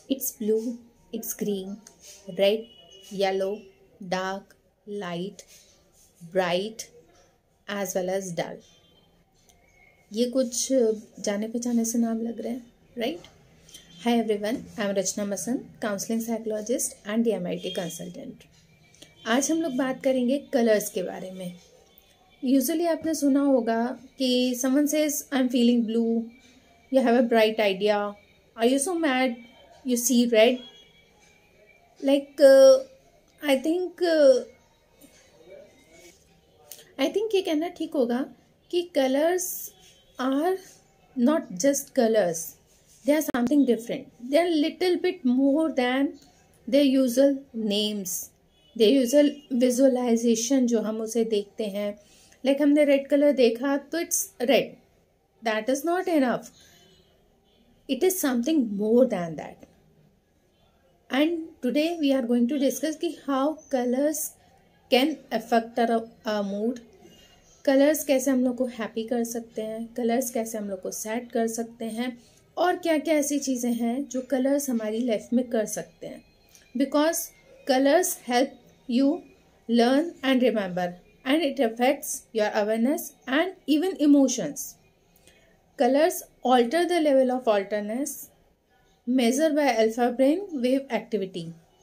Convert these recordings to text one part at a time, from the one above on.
It's blue, it's green, red, yellow, dark, light, bright as well as dull. ये कुछ जाने पहचाने से नाम लग रहे हैं, right? Hi everyone, I am Rachna Masan, counselling psychologist and DMIT consultant. आज हम लोग बात करेंगे कलर्स के बारे में। यूजुअली आपने सुना होगा कि someone says I am feeling blue, you have a bright idea, are you so mad, you see red, like I think ये कहना ठीक होगा कि colors are not just colors, they are something different, they are little bit more than their usual names, their usual visualization जो हम उसे देखते हैं। like हमने red color देखा तो it's red, that is not enough, it is something more than that. And today we are going to discuss कि how colors can affect our mood, colors कैसे हम लोग को हैप्पी कर सकते हैं, colors कैसे हम लोग को सैड कर सकते हैं, और क्या क्या ऐसी चीज़ें हैं जो colors हमारी लाइफ में कर सकते हैं। Because colors help you learn and remember and it affects your awareness and even emotions. Colors alter the level of alertness measure by alpha brain wave activity.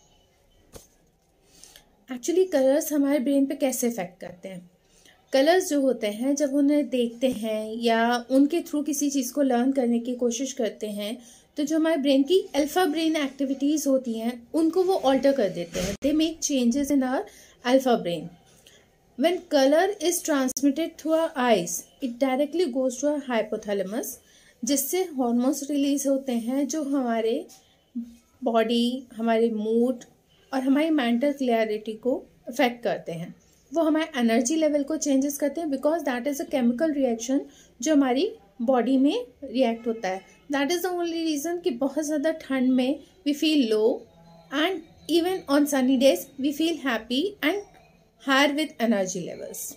Actually colours हमारे brain पे कैसे effect करते हैं? Colours जो होते हैं जब उन्हें देखते हैं या उनके थ्रू किसी चीज़ को लर्न करने की कोशिश करते हैं तो जो हमारे ब्रेन की अल्फा ब्रेन एक्टिविटीज़ होती हैं उनको वो ऑल्टर कर देते हैं। They make changes in our alpha brain. When colour is transmitted through our eyes it directly goes to our hypothalamus, जिससे हॉर्मोन्स रिलीज होते हैं जो हमारे बॉडी, हमारे मूड और हमारी मेंटल क्लैरिटी को अफेक्ट करते हैं। वो हमारे एनर्जी लेवल को चेंजेस करते हैं because that is a chemical reaction जो हमारी बॉडी में रिएक्ट होता है। That is the only reason कि बहुत ज़्यादा ठंड में we feel low and even on sunny days we feel happy and higher with energy levels.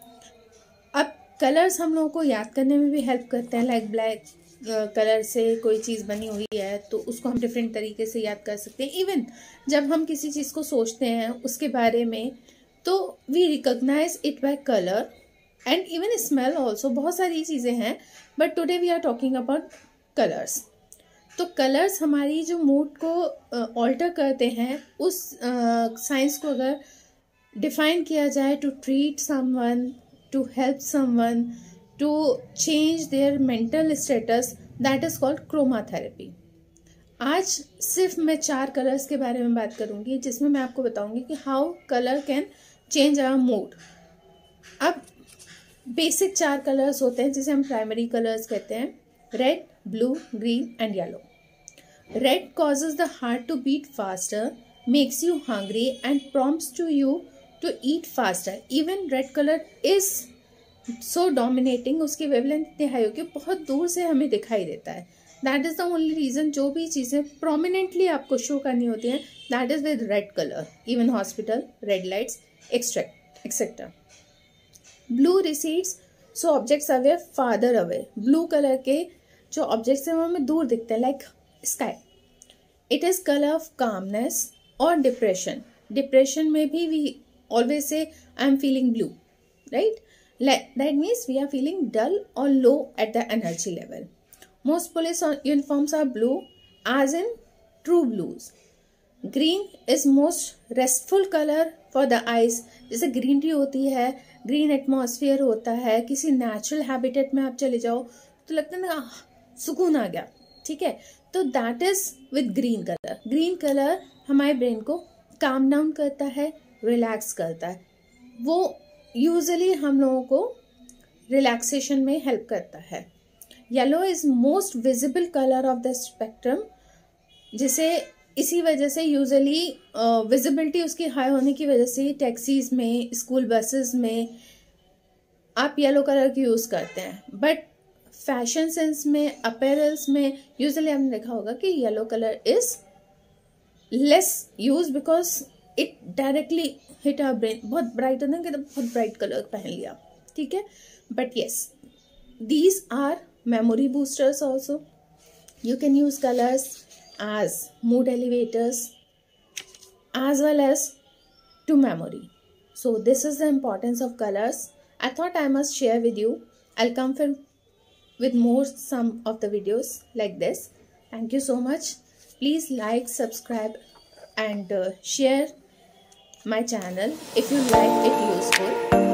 अब कलर्स हम लोगों को याद करने में भी हेल्प करते हैं। लाइक ब्लैक कलर से कोई चीज़ बनी हुई है तो उसको हम डिफरेंट तरीके से याद कर सकते हैं। इवन जब हम किसी चीज़ को सोचते हैं उसके बारे में तो we recognise it by colour and even smell also. बहुत सारी चीज़ें हैं but today we are talking about colours. तो कलर्स हमारी जो मूड को ऑल्टर करते हैं उस साइंस को अगर डिफाइन किया जाए to treat someone, to help someone to change their mental status, that is called chromotherapy. आज सिर्फ मैं 4 कलर्स के बारे में बात करूंगी जिसमें मैं आपको बताऊंगी कि how colour can change our mood. अब बेसिक 4 कलर्स होते हैं जिसे हम प्राइमरी कलर्स कहते हैं, red, blue, green and yellow. Red causes the heart to beat faster, makes you hungry and prompts to you to eat faster. Even red color is so dominating, उसकी wavelength इतनी high होगी बहुत दूर से हमें दिखाई देता है। That is the only reason जो भी चीज़ें प्रोमिनेंटली आपको शो करनी होती हैं that is with red colour. Even hospital, red lights etcetera. Blue recedes so objects are way farther away. Blue colour के जो ऑब्जेक्ट्स हैं वो हमें दूर दिखते हैं, like sky. It is colour of calmness और डिप्रेशन। डिप्रेशन में भी we always say I am feeling blue, right? That means we are feeling dull or low at the energy level. Most police uniforms are blue, as in true blues. Green is most restful color for the eyes. जैसे green tea होती है, green atmosphere होता है, किसी natural habitat में आप चले जाओ तो लगता है ना सुकून आ गया, ठीक है? तो that is with green colour. Green colour हमारे ब्रेन को काम डाउन करता है, रिलैक्स करता है। वो यूजुअली हम लोगों को रिलैक्सेशन में हेल्प करता है। Yellow is most visible colour of the spectrum, जिसे इसी वजह से यूजुअली विजिबिलिटी उसकी हाई होने की वजह से टैक्सीज में, स्कूल बसेस में आप येलो कलर की यूज़ करते हैं। बट फैशन सेंस में, अपैरल्स में यूजुअली आपने देखा होगा कि yellow colour is less use because it directly hit our brain. बहुत ब्राइट होता है कि बहुत ब्राइट कलर पहन लिया, ठीक है? But yes, these are memory boosters also. You can use colors as mood elevators as well as to memory. So this is the importance of colors. I thought I must share with you. I'll come with more some of the videos like this. Thank you so much. Please like, subscribe and share my channel if you like it useful.